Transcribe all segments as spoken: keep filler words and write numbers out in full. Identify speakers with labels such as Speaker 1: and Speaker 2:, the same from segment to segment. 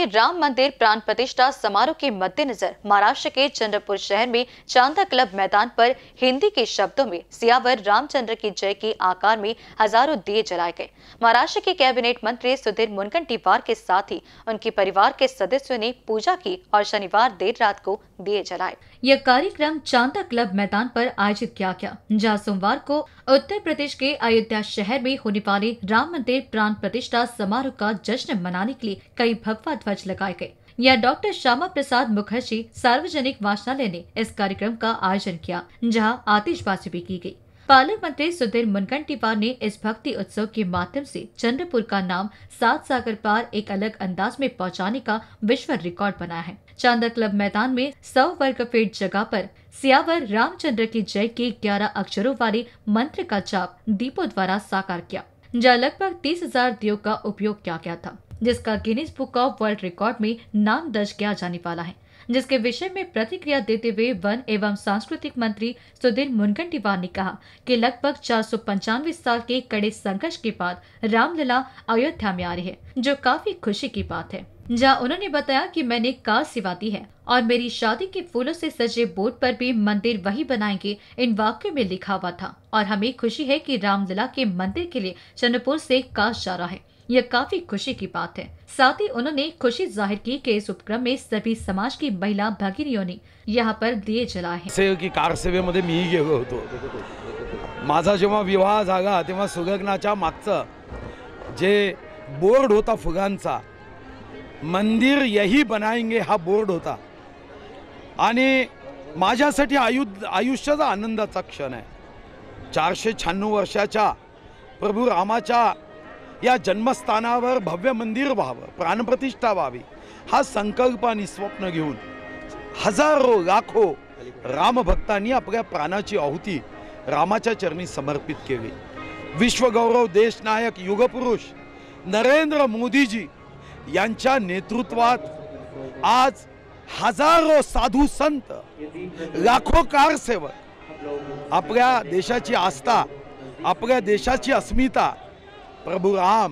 Speaker 1: राम मंदिर प्राण प्रतिष्ठा समारोह के मद्देनजर महाराष्ट्र के चंद्रपुर शहर में चांदा क्लब मैदान पर हिंदी के शब्दों में सियावर रामचंद्र की जय के आकार में हजारों दिए जलाए गए। महाराष्ट्र के कैबिनेट मंत्री सुधीर मुनगंटीवार के साथ ही उनके परिवार के सदस्यों ने पूजा की और शनिवार देर रात को दिए जलाए। यह कार्यक्रम चांदा क्लब मैदान पर आयोजित किया गया, जहां सोमवार को उत्तर प्रदेश के अयोध्या शहर में होने वाले राम मंदिर प्राण प्रतिष्ठा समारोह का जश्न मनाने के लिए कई भगवा ध्वज लगाए गए। यह डॉक्टर श्यामा प्रसाद मुखर्जी सार्वजनिक वाचनालय ने इस कार्यक्रम का आयोजन किया, जहां आतिशबाजी भी की गई। पालक मंत्री सुधीर मुनगंटीवार ने इस भक्ति उत्सव के माध्यम से चंद्रपुर का नाम सात सागर पार एक अलग अंदाज में पहुंचाने का विश्व रिकॉर्ड बनाया है। चांदा क्लब मैदान में सौ वर्ग फीट जगह पर सियावर रामचंद्र की जय के ग्यारह अक्षरों वाले मंत्र का जाप दीपों द्वारा साकार किया, जहाँ लगभग तीस हजार दियों का उपयोग किया गया था, जिसका Guinness book of world record में नाम दर्ज किया जाने वाला है। जिसके विषय में प्रतिक्रिया देते हुए वन एवं सांस्कृतिक मंत्री सुधीर मुनगंटीवार ने कहा कि लगभग चार सौ पंचानवे साल के कड़े संघर्ष के बाद रामलला अयोध्या में आ रही है, जो काफी खुशी की बात है। जहां उन्होंने बताया कि मैंने कार सेवा दी है और मेरी शादी के फूलों से सजे बोर्ड पर भी मंदिर वही बनाएंगे इन वाक्यों में लिखा हुआ था और हमें खुशी है कि रामलला के मंदिर के लिए चंद्रपुर से काश जा रहा है। यह काफी खुशी की बात है। साथ ही उन्होंने खुशी जाहिर की कि इस उपक्रम में सभी समाज की महिला भगिनियों ने यहाँ पर दिए जलाए हैं।
Speaker 2: की कार सेवेमध्ये मी गेलो होतो। माझा जेव्हा विवाह झाला तेव्हा सुगगनाच्या मागचं जे बोर्ड होता फुगांचा, मंदिर यही बनाएंगे हा बोर्ड होता आणि माझ्यासाठी आयु आयुष्याचा आनंदाचा क्षण आहे। चारशे शहाण्णव वर्षाच्या प्रभू रामाच्या या जन्मस्थानावर भव्य मंदिर व्हावं, प्राणप्रतिष्ठा व्हावी हा संकल्प आणि स्वप्न घेऊन हजारो लाखो रामभक्तांनी आपल्या प्राणाची आहुती रामाच्या चरणी समर्पित केली। विश्वगौरव देशनायक युगपुरुष नरेंद्र मोदीजी यांच्या नेतृत्वात आज हजारो साधू संत, लाखो कारसेवक आपल्या देशाची आस्था, आपल्या देशाची अस्मिता प्रभू राम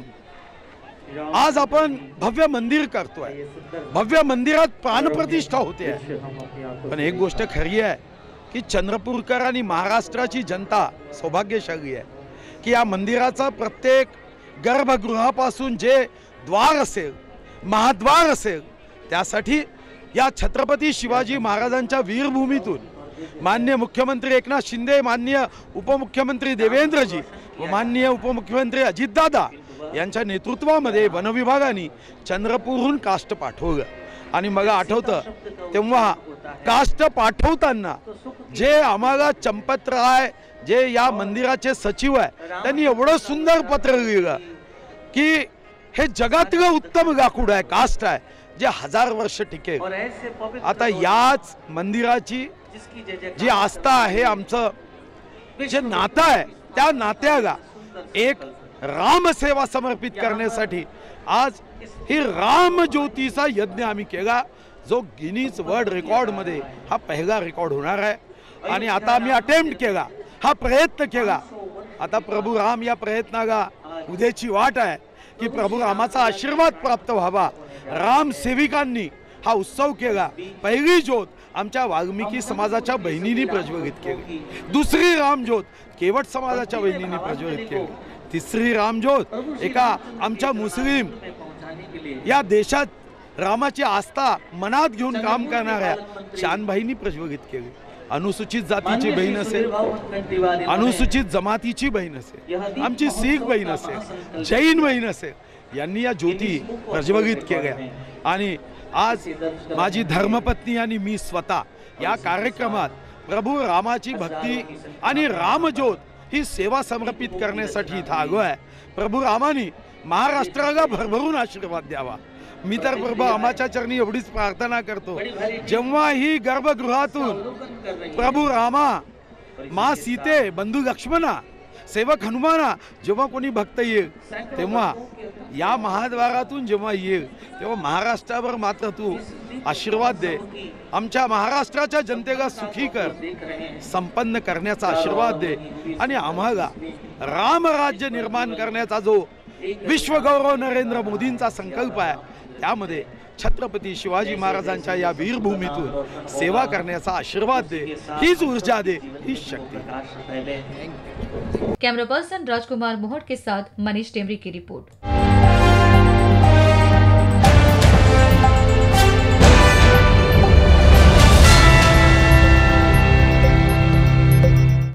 Speaker 2: आज आपण भव्य मंदिर करतोय। भव्य मंदिरात प्राणप्रतिष्ठा होते आहे। पण एक गोष्ट खरी आहे की चंद्रपूरकर आणि महाराष्ट्राची जनता सौभाग्यशाली आहे की या मंदिराचा प्रत्येक गर्भगृहापासून जे द्वार असेल, महाद्वार असेल, त्यासाठी या छत्रपती शिवाजी महाराजांच्या वीरभूमीतून माननीय मुख्यमंत्री एकनाथ शिंदे, माननीय उपमुख्यमंत्री देवेंद्रजी व माननीय उपमुख्यमंत्री अजितदादा यांच्या नेतृत्वामध्ये वन विभागाने चंद्रपूरहून काष्ट पाठवलं। आणि मला आठवतं तेव्हा काष्ट पाठवताना जे आम्हाला चंपतराय जे या मंदिराचे सचिव आहे त्यांनी एवढं सुंदर पत्र लिहिलं की हे जगातलं उत्तम लाकूड आहे, काष्ट आहे, जे हजार वर्ष टिकेल। आता याच मंदिराची जी आस्था आहे, आमचं जे नातं आहे, त्या नात्याला एक रामसेवा समर्पित करण्यासाठी आज ही राम ज्योतीचा यज्ञ आम्ही केला, जो गिनीज वर्ल्ड रेकॉर्ड मध्ये हा पहिला रेकॉर्ड होणार आहे। आणि आता आम्ही अटेम्प्ट केला, हा प्रयत्न केला। आता प्रभू राम या प्रयत्नाला उद्याची वाट आहे की प्रभू रामाचा आशीर्वाद प्राप्त व्हावा। राम सेविकांनी हा उत्सव केला। पहिली ज्योत आमच्या वाल्मिकी समाजाच्या बहिणींनी प्रज्वलित केली, दुसरी रामज्योत केवट समाजाच्या बहिणींनी प्रज्वलित केली, तिसरी रामज्योत एका आमच्या मुस्लिम या देशात रामाची आस्था मनात घेऊन काम करणाऱ्या शानभाईंनी प्रज्वलित केली। अनुसूचित जातीची बहीण असेल, अनुसूचित जमातीची बहीण असेल, आमची शीख बहीण असेल, जैन बहीण असेल, यांनी या ज्योती प्रज्वलित केल्या। आणि आज माझी धर्मपत्नी आणि मी स्वतः या कार्यक्रमात प्रभू रामाची भक्ती आणि रामज्योत ही सेवा समर्पित करण्यासाठी इथं आलो आहे। प्रभू रामानी महाराष्ट्राला भरभरून आशीर्वाद द्यावा। मी तर प्रभू रामाच्या चरणी एवढीच प्रार्थना करतो, जेव्हा ही गर्भगृहातून प्रभू रामा, माँ सीते, बंधू लक्ष्मणा, सेवक हनुमाना जेव्हा कोणी भक्त येईल तेव्हा या महाद्वारातून जेव्हा येईल तेव्हा महाराष्ट्रावर मात्र तू आशीर्वाद दे, आमच्या महाराष्ट्राच्या जनतेला सुखी कर, संपन्न करण्याचा आशीर्वाद दे आणि आम्हाला राम राज्य निर्माण करण्याचा जो विश्वगौरव नरेंद्र मोदींचा संकल्प आहे त्यामध्ये छत्रपती शिवाजी महाराजांच्या या वीरभूमीतून सेवा करण्याचा आशीर्वाद दे, हीच ऊर्जा दे, हीच शक्ती दे।
Speaker 1: कैमरा पर्सन राजकुमार मोहट के साथ मनीष टेमरी की रिपोर्ट।